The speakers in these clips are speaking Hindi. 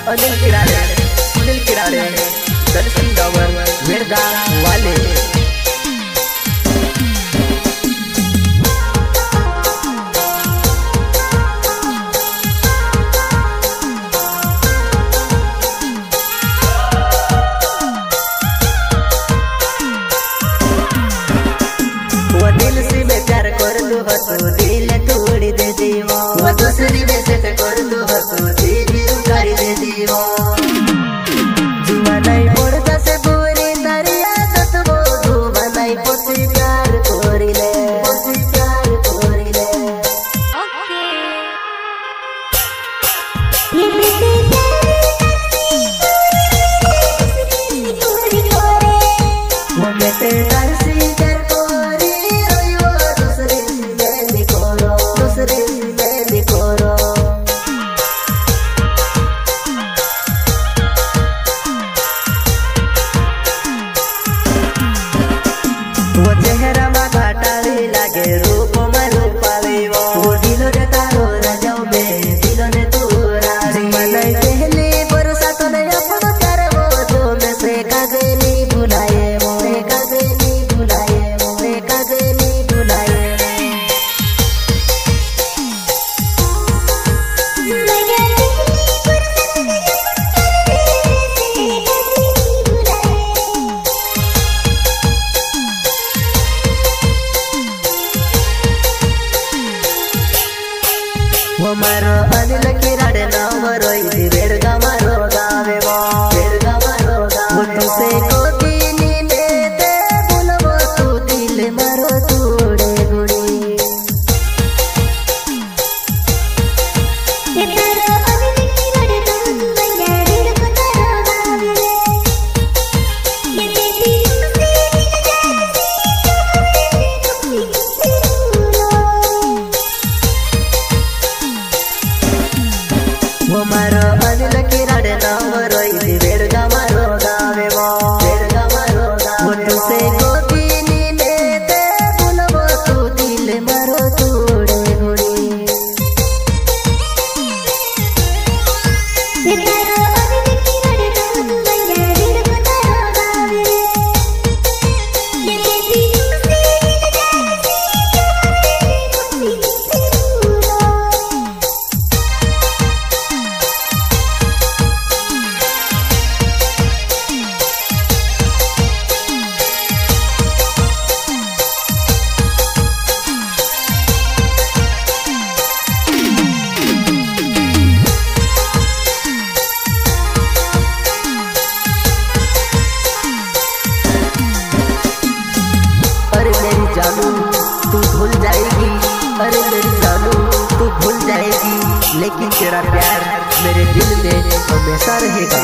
अनिल किराड़े दर्शन डावर वेड़गा वाले। वो दिल से में प्यार कर दो हसो दिल तोड़ दे दीवो, वो दूसरी में से कर दो हसो दिल उगाड़ी दे दीवो। जुआ नहीं पड़ता से बुरी दरिया तत वो जुआ नहीं पोसी प्यार कोरी ले, पोसी प्यार कोरी ले। वो मैं तेरा सीकर कोरी रोयो दूसरे से निकोरो, दूसरे से निकोरो। वो चेहरा मा घाटावी लागे रूप में रूपावी वो दिलो रे तारो राजाओ बे दिलो ने तू राजी मनई पहले भरोसा तो नहीं अपन कर वो जो मैं से काजे नहीं भुलाए वो से काजे नहीं भुलाए वो से काजे नहीं भुलाए। वो मारो अनिल किराड़े नाम रोई वेड़गा मारो गावे वो वेड़गा मारो गावे वो तुसे कोकी नींदे दे बुलवो तू दिल मारो तूड़े गुड़ी। ये तारो अनिल किराड़े नाम बंगाड़ी को तारो गावे ये बेटी तुमसे वो मारो अनिल किराड़े नाम रोई वेड़गा मारो गावे वो वेड़गा मारो गावे वो तुसे कोकी नींदे दे बुलवो तू दिल मारो तूड़े गुड़ी। ये तारो अनिल किराड़े नाम बंगाड़ी को तारो गावे ये बेटी तुमसे जानू तू भूल जाएगी, अरे मेरी जानू तू भूल जाएगी, लेकिन तेरा प्यार मेरे दिल में हमेशा रहेगा।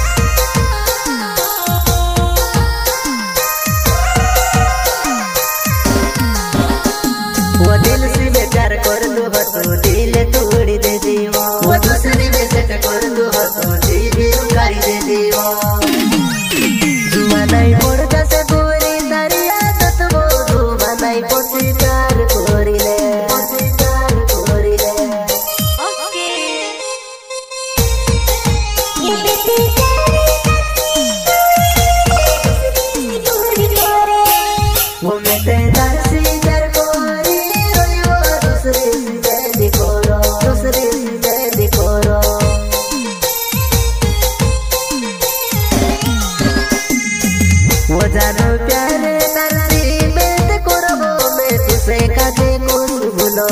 वो दिल से मैं प्यार कर दो हसो दिल तोड़ दे दीवो, वो दूसरी में से कर दो हसो दिल उगाड़ी दे दीवो। जुआ नहीं पड़ता से बुरी दरिया तत वो जुआ नहीं पोसी प्यार कोरी ले, पोसी प्यार कोरी ले। ये बेटी वो मैं तेरा सीकर कोरी रोयो दूसरे से निकोरो, दूसरे से निकोरो। वो जानो प्यारे तरसी में ते कोरबो में तुसे काजे कुछ भूलो।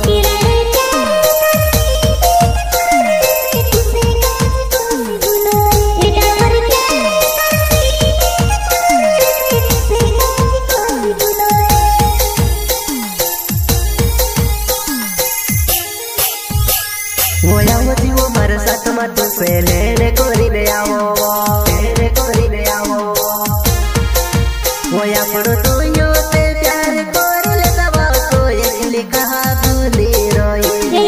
वो आओ जी वो मारे साथ में तुसे लेने कोरी ले आओ, लेने कोरी ले आओ। वो या पड़ो तो यो ते प्यार कर ले दबा तो ये कहा भूली रोई।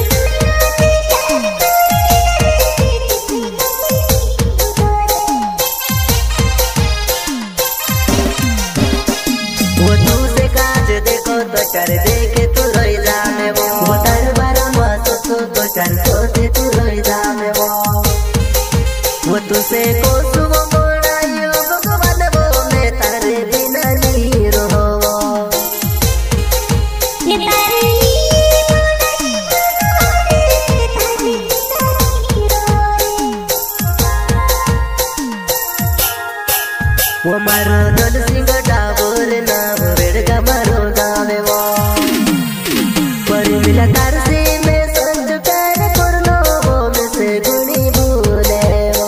वो तू से काज देखो तो कर देखे तू रोई जाने वो दरबार में तो चल सोते तू रोई जाने वो। वो मारो दल सिंह डाबोर नाम बेड़गा मारो गावे वो पर मिला तार से मैं संज कर करनो वो में से गुणी भूले वो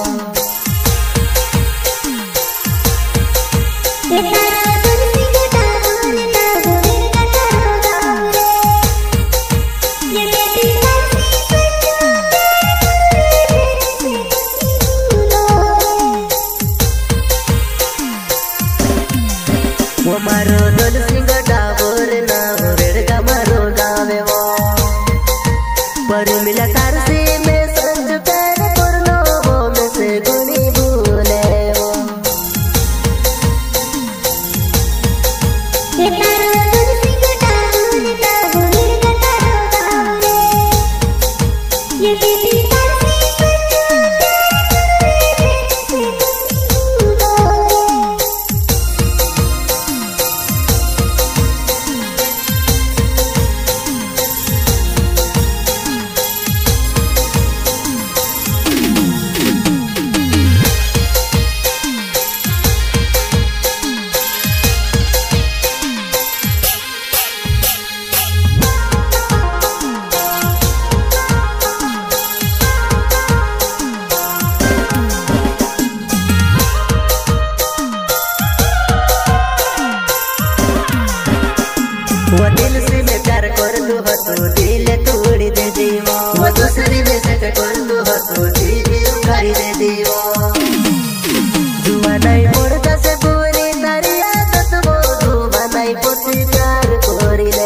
वो मारो दल सिंह डाबोर नाम बेड़गा मारो गावे वो पर मिला तार से मैं संज कर करनो वो में से गुणी भूले वो वो दिल से मैं प्यार कर दू हो तो दिल तोड़ दे दीवो वो दूसरी में सेट कर दू हो तो दिल उखाड़ी दे दीवो जुआ नहीं पड़ता से पूरी तारी आदत वो जुआ नहीं पोसी प्यार कोरी ले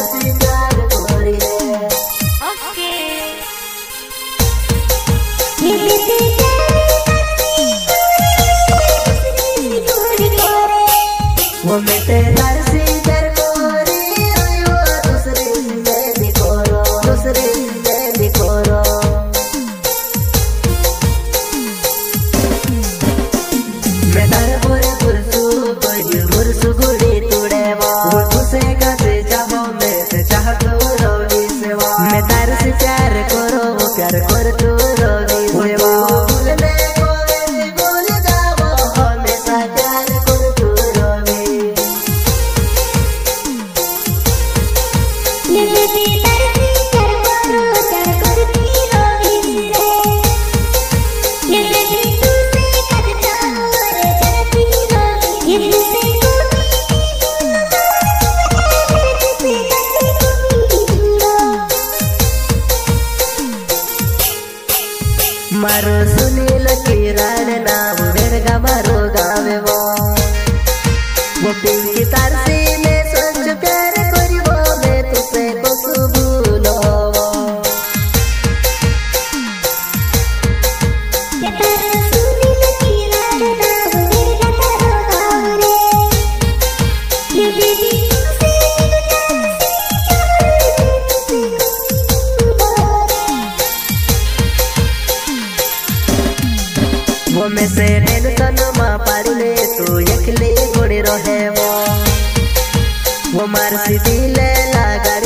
ओके वो मैं तेरा से डर कोरी वो दूसरे से निकोरो मैं तारे पूरे मुरसु गुड़ी तुड़े वो तुसे कैसे जाबो मैं से चाहत रोगी से वो मैं तारे से प्यार करो वो प्यार कर तू रोगी से वो भूलने को वैसे भूल जाओ हमेशा प्यार कर तू रोगी मारो सुनील किरण नाम बेड़गा मारो गावे वो पिंकी तार से मैं सोच प्यार करिवो मैं तुसे कसु भूलो वो में से टेंशन मा पारी ले तू अकेले गोड़े रहे वो मार सी दिल लगा